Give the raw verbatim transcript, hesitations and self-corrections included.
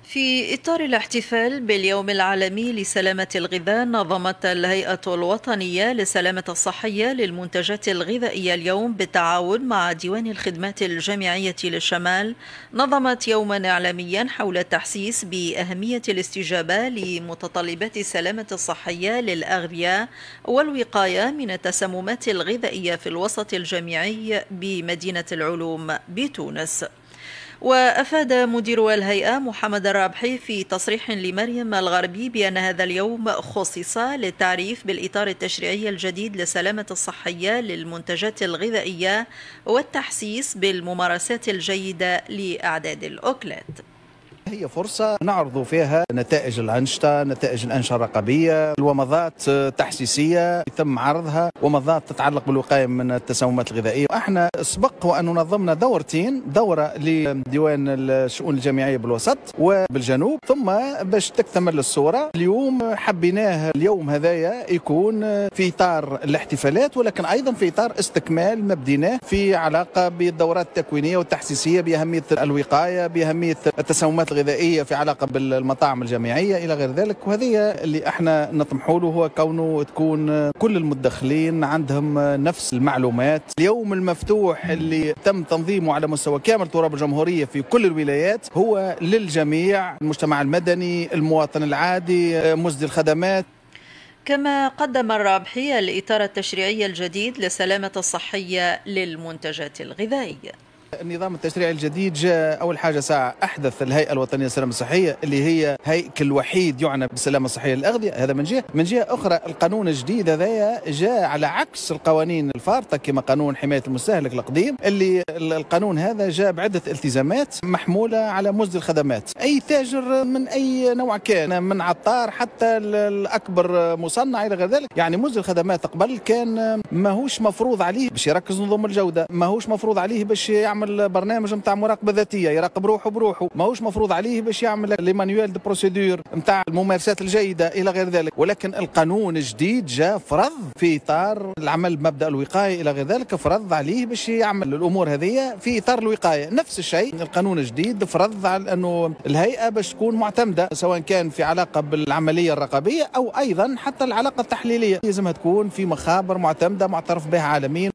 في إطار الاحتفال باليوم العالمي لسلامة الغذاء، نظمت الهيئة الوطنية للسلامة الصحية للمنتجات الغذائية اليوم بالتعاون مع ديوان الخدمات الجامعية للشمال نظمت يوما إعلاميا حول التحسيس بأهمية الاستجابة لمتطلبات السلامة الصحية للأغذية والوقاية من التسممات الغذائية في الوسط الجامعي بمدينة العلوم بتونس. وأفاد مدير الهيئة محمد الرابحي في تصريح لمريم الغربي بأن هذا اليوم خصص للتعريف بالإطار التشريعي الجديد للسلامة الصحية للمنتجات الغذائية والتحسيس بالممارسات الجيدة لإعداد الأكلات. هي فرصة نعرض فيها نتائج الأنشطة، نتائج الأنشطة الرقابية، ومضات تحسيسية يتم عرضها ومضات تتعلق بالوقاية من التسممات الغذائية. احنا سبق وأن نظمنا دورتين، دورة لديوان الشؤون الجامعية بالوسط وبالجنوب، ثم باش تكتمل الصورة اليوم حبيناه اليوم هذايا يكون في إطار الاحتفالات، ولكن أيضا في إطار استكمال ما بديناه في علاقة بالدورات التكوينية والتحسيسية بأهمية الوقاية، بأهمية التسممات الغذائية في علاقة بالمطاعم الجامعية إلى غير ذلك. وهذه اللي احنا نطمحوا له، هو كونه تكون كل المدخلين عندهم نفس المعلومات. اليوم المفتوح اللي تم تنظيمه على مستوى كامل تراب الجمهورية في كل الولايات هو للجميع، المجتمع المدني، المواطن العادي، مزدي الخدمات. كما قدم الرابحي الإطار التشريعي الجديد للسلامة الصحية للمنتجات الغذائية. النظام التشريعي الجديد جاء أول حاجة ساعة أحدث الهيئة الوطنية للسلامة الصحية اللي هي هيكل وحيد يعنى بالسلامة الصحية للأغذية. هذا من جهة، من جهة أخرى القانون الجديد هذا جاء على عكس القوانين الفارطة كما قانون حماية المستهلك القديم، اللي القانون هذا جاء بعدة التزامات محمولة على مزد الخدمات. أي تاجر من أي نوع كان، من عطار حتى الأكبر مصنع إلى غير ذلك، يعني مزد الخدمات قبل كان ماهوش مفروض عليه باش يركز نظم الجودة، ماهوش مفروض عليه باش يعمل برنامج نتاع مراقبه ذاتيه يراقب روحه بروحه، ماهوش مفروض عليه باش يعمل لي مانيوال دو بروسيدور نتاع الممارسات الجيده الى غير ذلك. ولكن القانون الجديد جاء فرض في اطار العمل بمبدا الوقايه الى غير ذلك، فرض عليه باش يعمل الامور هذه في اطار الوقايه. نفس الشيء القانون الجديد فرض على انه الهيئه باش تكون معتمده، سواء كان في علاقه بالعمليه الرقابيه او ايضا حتى العلاقه التحليليه، لازمها تكون في مخابر معتمده معترف بها عالميا.